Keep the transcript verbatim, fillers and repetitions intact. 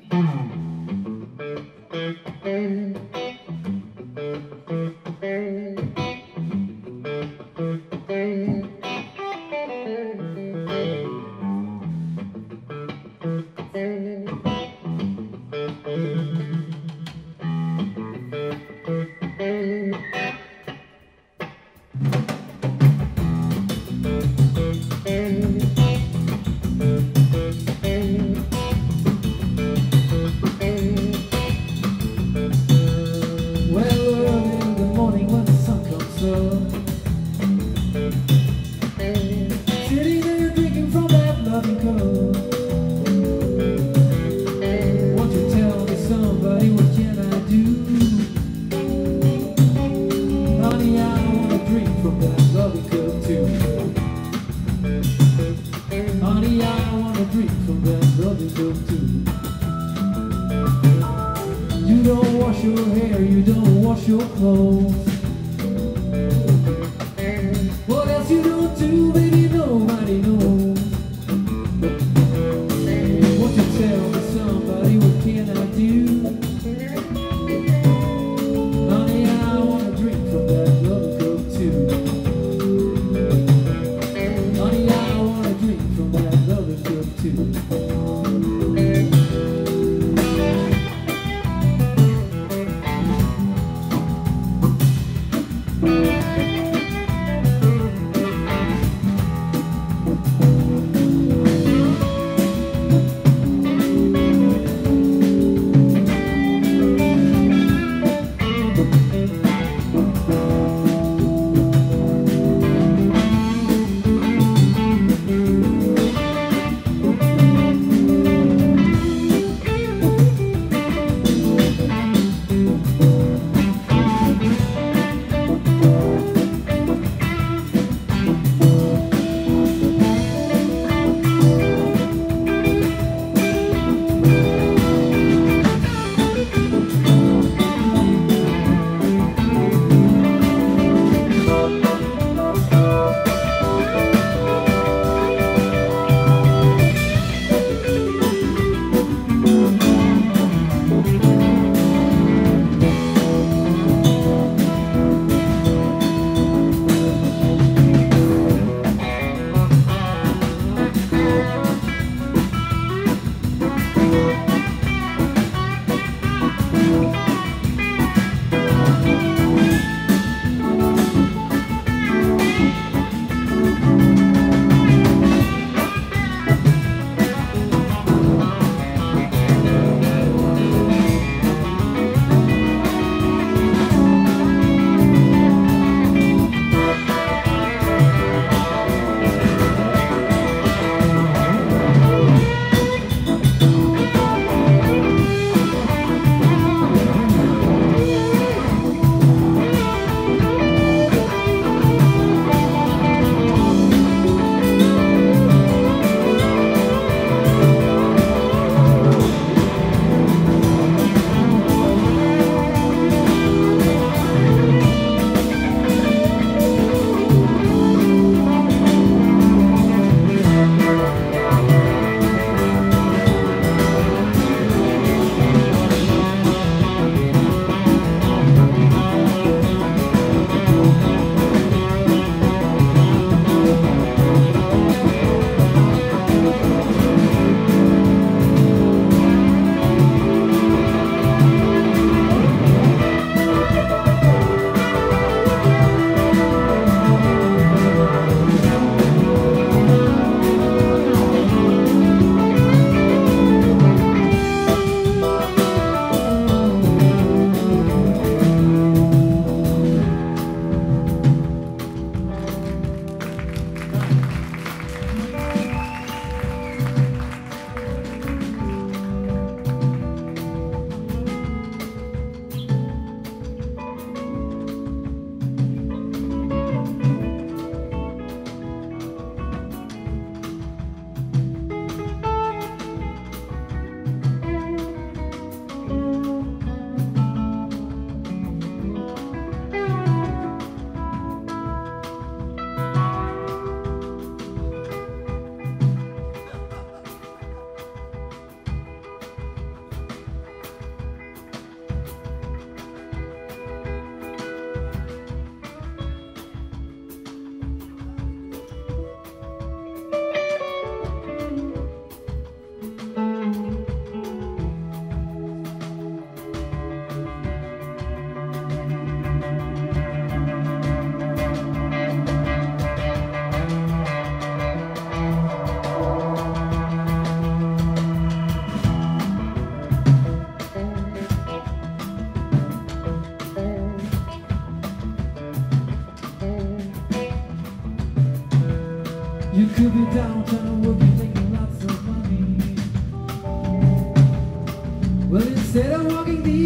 Sitting there drinking from that loving cup. Won't you tell me, somebody, what can I do? Honey, I wanna drink from that loving cup too. Honey, I wanna drink from that loving cup too. You don't wash your hair, you don't wash your clothes. What else you don't do, baby, nobody knows. Won't you tell me, somebody, what can I do? Honey, I wanna drink from that loving cup too. Honey, I wanna drink from that loving cup too. Well, instead of walking the